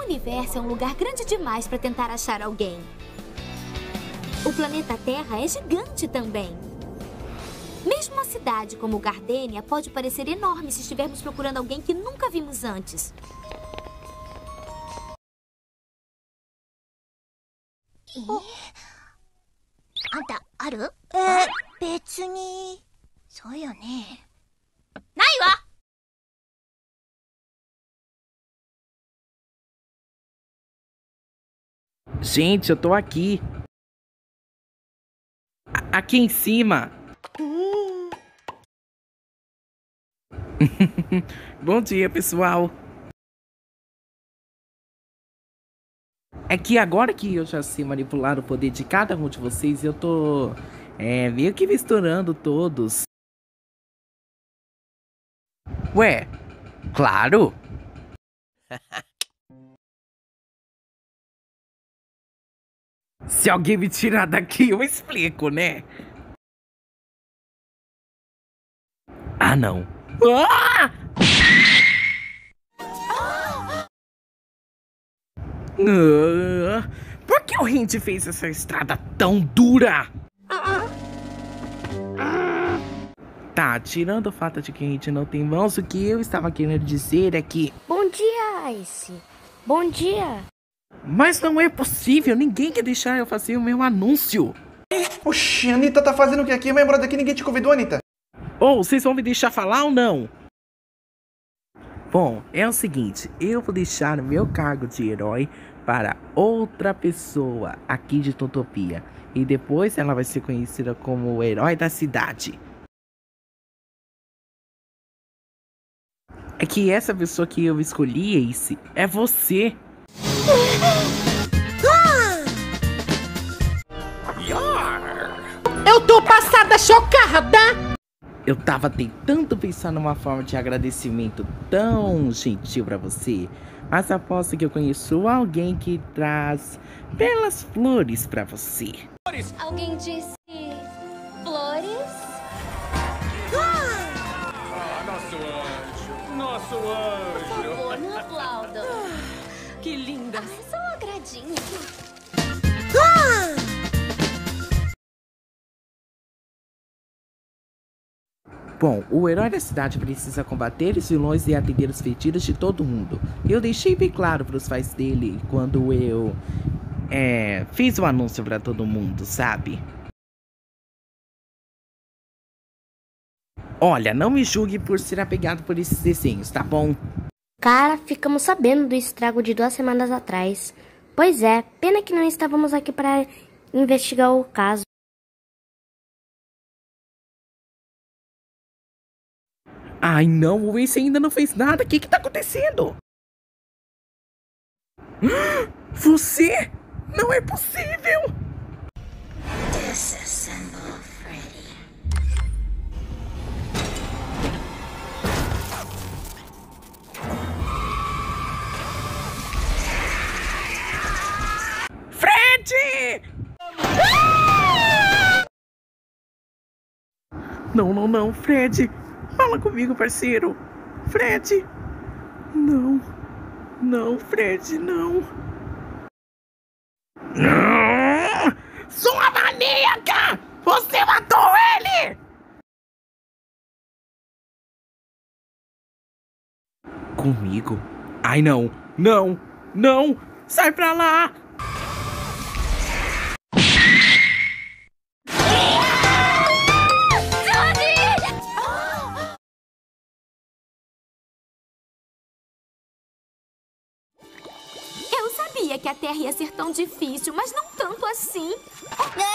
universo é um lugar grande demais para tentar achar alguém. O planeta Terra é gigante também. Mesmo uma cidade como Gardenia pode parecer enorme se estivermos procurando alguém que nunca vimos antes. Anta, aru? 別に。そうよね。ないわ! Gente, eu tô aqui. Aqui em cima. Bom dia, pessoal. É que agora que eu já sei manipular o poder de cada um de vocês, eu tô meio que misturando todos. Ué, claro. Se alguém me tirar daqui, eu explico, né? Ah, não. Ah! Por que o Hind fez essa estrada tão dura? Tá, tirando o fato de que a gente não tem mãos, o que eu estava querendo dizer é que... Bom dia, Ice. Bom dia. Mas não é possível, ninguém quer deixar eu fazer o meu anúncio. Oxi, Anitta tá fazendo o que aqui? Vai embora daqui, ninguém te convidou, Anitta. Ou vocês vão me deixar falar ou não? Bom, é o seguinte, eu vou deixar o meu cargo de herói para outra pessoa aqui de Totopia. E depois ela vai ser conhecida como o herói da cidade. É que essa pessoa que eu escolhi, Ace, é você. Eu tô passada chocada! Eu tava tentando pensar numa forma de agradecimento tão gentil pra você, mas aposto que eu conheço alguém que traz belas flores pra você. Alguém disse... flores? Nosso anjo! Nosso anjo! Por favor, não aplauda. Que linda. É só um agradinho. Bom, o herói da cidade precisa combater os vilões e atender os pedidos de todo mundo. Eu deixei bem claro pros pais dele quando eu fiz o anúncio pra todo mundo, sabe? Olha, não me julgue por ser apegado por esses desenhos, tá bom? Cara, ficamos sabendo do estrago de 2 semanas atrás. Pois é, pena que não estávamos aqui para investigar o caso. Ai não, o Ace ainda não fez nada. O que tá acontecendo? Você? Não é possível! Disassemble Freddy. Fred! Não, não, não, Fred! Fala comigo, parceiro! Fred! Não! Não, Fred, não! Sua maníaca! Você matou ele! Comigo? Ai, não! Não! Não! Sai pra lá! Eu sabia que a Terra ia ser tão difícil, mas não tanto assim.